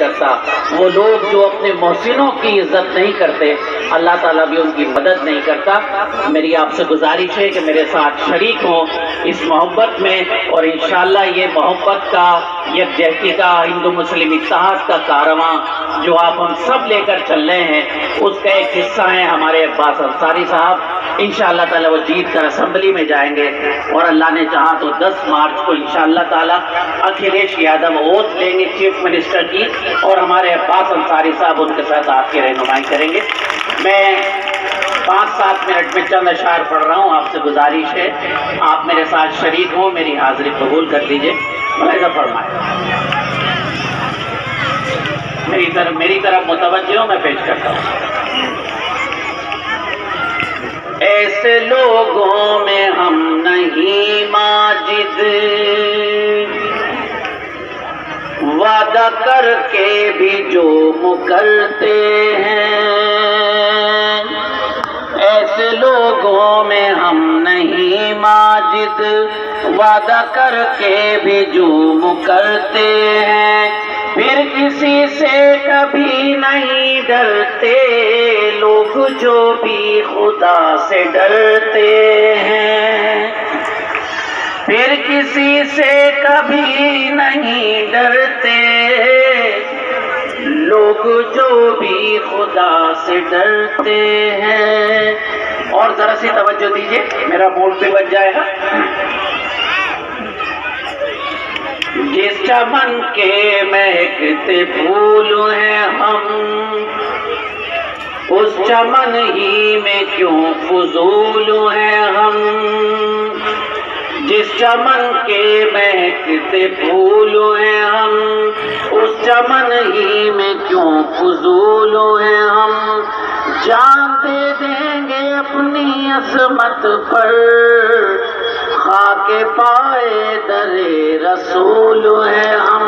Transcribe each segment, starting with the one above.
کرتا، وہ لوگ جو اپنے محسنوں کی عزت نہیں کرتے اللہ تعالیٰ بھی ان کی مدد نہیں کرتا۔ میری آپ سے گزارش ہے کہ میرے ساتھ شریک ہوں اس محبت میں، اور انشاءاللہ یہ محبت کا، یکجہتی کا، ہندو مسلم اتحاد کا کارواں جو آپ ہم سب لے کر چل رہے ہیں، اس کا ایک حصہ ہے ہمارے عباس انصاری صاحب۔ انشاءاللہ تعالیٰ وہ جیت کر اسمبلی میں جائیں گے، اور اللہ نے چاہا تو 10 مارچ کو انشاءاللہ تعالیٰ اکھلیش یادو اوت لیں گے چیف منسٹر کی، اور ہمارے عباس انصاری صاحب ان کے ساتھ آپ کی رہنمائی کریں گے۔ میں 5-7 منٹ میں چند اشعار پڑھ رہا ہوں، آپ سے گزارش ہے آپ میرے ساتھ شریک ہوں، میری حاضری قبول کر لیجئے۔ ملاحظہ فرمائیں، میری طرف متوجہ ہوں، میں پیش کرتا ہوں۔ ایسے لوگوں میں ہم نہیں ماجد، وعدہ کر کے بھی جو مکرتے ہیں۔ ایسے لوگوں میں ہم نہیں ماجد، وعدہ کر کے بھی جو مکرتے ہیں۔ پھر کسی سے کبھی نہیں ڈرتے لوگ جو بھی خدا سے ڈرتے ہیں۔ پھر کسی سے کبھی نہیں ڈرتے لوگ جو بھی خدا سے ڈرتے ہیں۔ اور ذرا سی توجہ دیجئے، میرا موڈ بھی بن جائے گا۔ جس چمن کے مہکتے پھول ہیں ہم، اس چمن ہی میں کیوں فضول ہیں ہم۔ جس چمن کے مہکتے پھول ہیں ہم، اس چمن ہی میں کیوں فضول ہیں ہم۔ جان دے دیں گے اپنی عظمت پر، خاک پائے در رسول ہیں ہم۔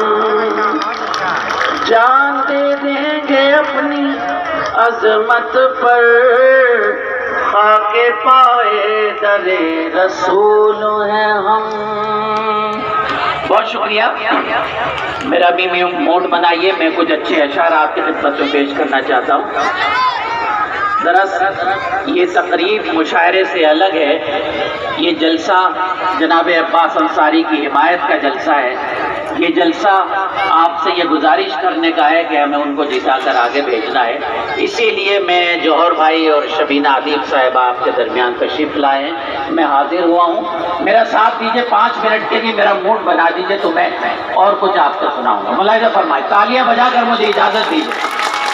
جان دے دیں گے اپنی عظمت پر، خاک پائے در رسول ہیں ہم۔ بہت شکریہ، میرا بھی موڈ بنائیے، میں کچھ اچھے اشعار آپ کی خدمت میں پیش کرنا چاہتا ہوں۔ دراصل یہ تقریب مشاعرے سے الگ ہے، یہ جلسہ جناب عباس انصاری کی حمایت کا جلسہ ہے۔ یہ جلسہ آپ سے یہ گزارش کرنے کا ہے کہ ہمیں ان کو جتا کر آگے بھیجنا ہے، اسی لیے میں جوہر بھائی اور شبینہ ادیب صاحبہ آپ کے درمیان تشریف لائے ہیں، میں حاضر ہوا ہوں۔ میرا ساتھ دیجئے، 5 منٹ کے لیے میرا موڈ بنا دیجئے تو میں اور کچھ آپ کو سناؤں گا۔ ملاحظہ فرمائیں، تالیاں بجا کر مجھے اجازت دیجئے۔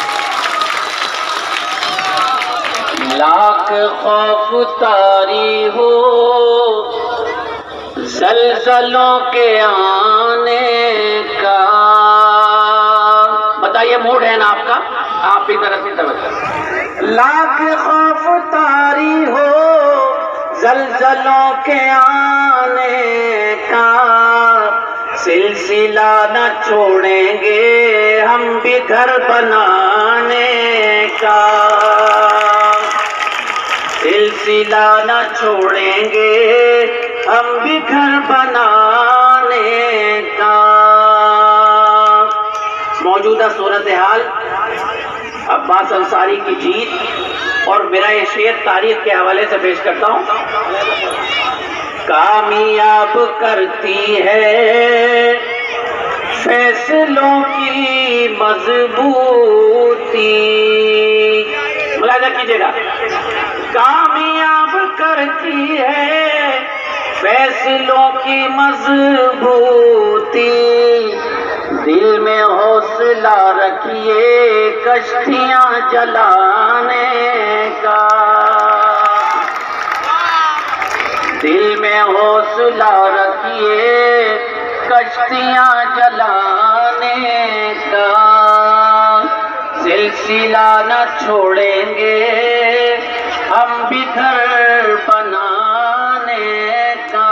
لاکھ خوف طاری ہو زلزلوں کے آنے کا، بتائیے موڈ ہے نا آپ کا، آپ کی طرف سے توجہ۔ لاکھ خوف طاری ہو زلزلوں کے آنے کا، سلسلہ نہ چھوڑیں گے ہم بھی گھر بنانے کا۔ سلسلہ نہ چھوڑیں گے ہم بھی گھر بنانے کا۔ موجودہ صورتحال، عباس انصاری کی جیت، اور میرا یہ شعر تاریخ کے حوالے سے پیش کرتا ہوں۔ کامیاب کرتی ہے فیصلوں کی مضبوطی، ملاحظہ کیجئے گا، کامیاب کرتی ہے فیصلوں کی مضبوطی، دل میں حوصلہ رکھیے کشتیاں جلانے کا۔ دل میں حوصلہ رکھیے کشتیاں جلانے کا، سلسلہ نہ چھوڑیں گے ہم بھی گھر بنانے کا۔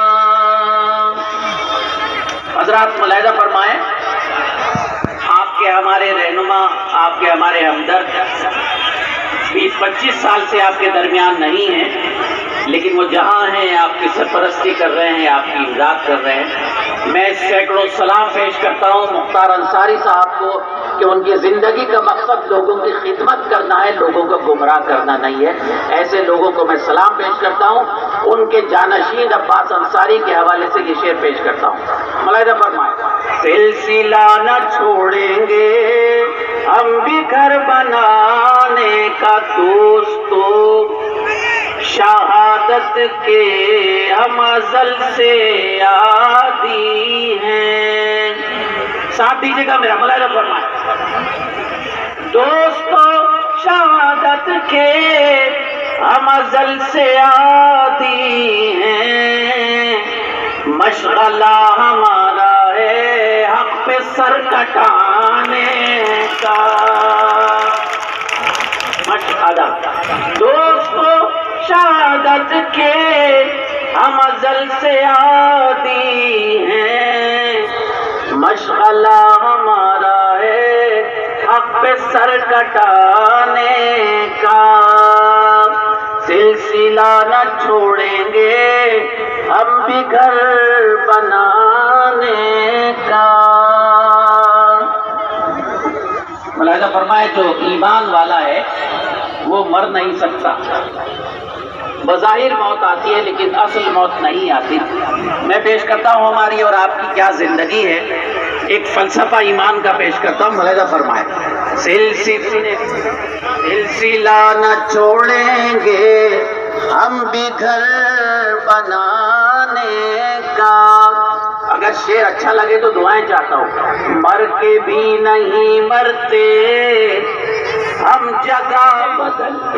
حضرات ملاحظہ فرمائیں، آپ کے ہمارے رہنما، آپ کے ہمارے ہمدرد 20-25 سال سے آپ کے درمیان نہیں ہیں، لیکن وہ جہاں ہیں آپ کی سرپرستی کر رہے ہیں، آپ کی امداد کر رہے ہیں۔ میں سینکڑوں سلام پیش کرتا ہوں مختار انصاری صاحب کو کہ ان کی زندگی کا مقصد لوگوں کی خدمت کرنا ہے، لوگوں کو گمراہ کرنا نہیں ہے۔ ایسے لوگوں کو میں سلام پیش کرتا ہوں۔ ان کے جانشین عباس انصاری کے حوالے سے یہ شعر پیش کرتا ہوں، ملاحظہ فرمائیں۔ سلسلہ نہ چھوڑیں گے ہم بھی گھر بنانے کا دوستو، شہادت کے ہم ازل سے عادی ہیں۔ ساتھ دیجیے گا میرا، ملاحظہ فرمائیں۔ دوستو شہادت کے ہم ازل سے عادی ہیں، مشغلہ ہمارا ہے حق پہ سر کٹانے کا۔ مشغلہ دوستو شہادت کے ہم ازل سے عادی ہیں، مشغلہ ہمارا ہے حق پہ سر کٹانے کا۔ سلسلہ نہ چھوڑیں گے ہم بھی گھر بنانے کا۔ ملاحظہ فرمائے، جو ایمان والا ہے وہ مر نہیں سکتا۔ بظاہر موت آتی ہے لیکن اصل موت نہیں آتی۔ میں پیش کرتا ہوں ہماری اور آپ کی کیا زندگی ہے، ایک فلسفہ ایمان کا پیش کرتا ہوں، ملاحظہ فرمائے۔ سلسلہ نہ چھوڑیں گے ہم بھی گھر بنانے کا۔ اگر شعر اچھا لگے تو دعائیں چاہتا ہوں۔ مر کے بھی نہیں مرتے ہم جگہ بدلتے،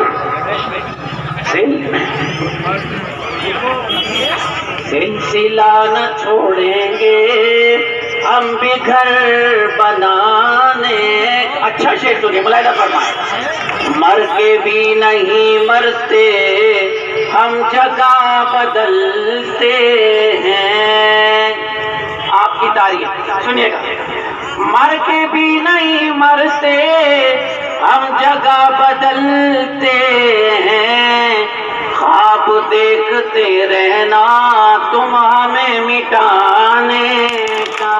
سلسلہ نہ چھوڑیں گے ہم بھی گھر بنانے۔ اچھا شعر سنیے، ملاحظہ فرمائیں۔ مر کے بھی نہیں مرتے ہم جگہ بدلتے ہیں۔ آپ کی تعریف سنیے گا۔ مر کے بھی نہیں مرتے ہم جگہ بدلتے ہیں، خواب دیکھتے رہنا تم ہمیں مٹانے کا۔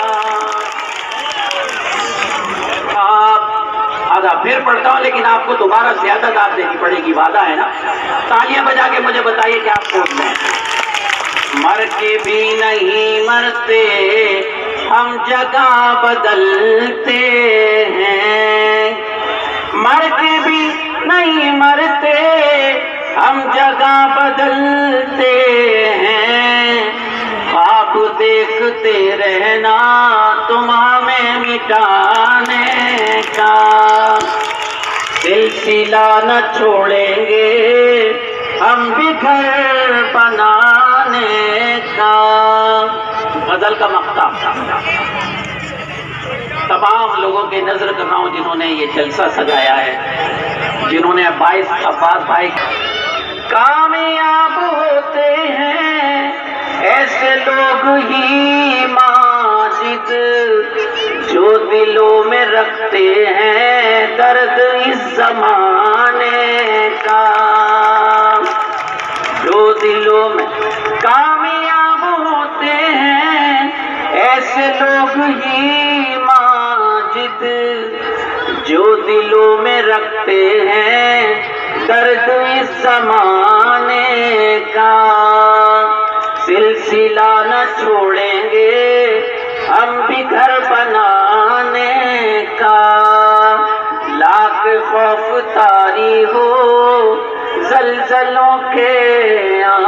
پھر پڑھتا ہوں لیکن آپ کو دوبارہ زیادہ داد دینی پڑے گی، وعدہ ہے نا؟ تالیاں بجا کے مجھے بتائیے کہ آپ کون ہیں۔ مر کے بھی نہیں مرتے ہم جگہ بدلتے ہیں، مر کے بھی نہیں مرتے ہم جگہ بدلتے ہیں، خواب دیکھتے رہنا تم ہمیں مٹانے کا۔ سلسلہ نہ چھوڑیں گے ہم بھی گھر بنانے کا۔ غزل کا مقطع تمام لوگوں کے نظر کر رہا ہوں جنہوں نے یہ جلسہ سجایا ہے، جنہوں نے عباس بھائی۔ کامیاب ہوتے ہیں ایسے لوگ ہی ماجد جو دلوں میں رکھتے ہیں درد اس زمانے کا، جو دلوں میں کامیاب ہوتے ہیں ایسے لوگ ہی ماجد جو دلوں میں رکھتے ہیں درد اس زمانے کا۔ سلسلہ نہ چھوڑیں گے ہم بھی گھر بنانے کا، لاکھ خوف طاری ہو زلزلوں کے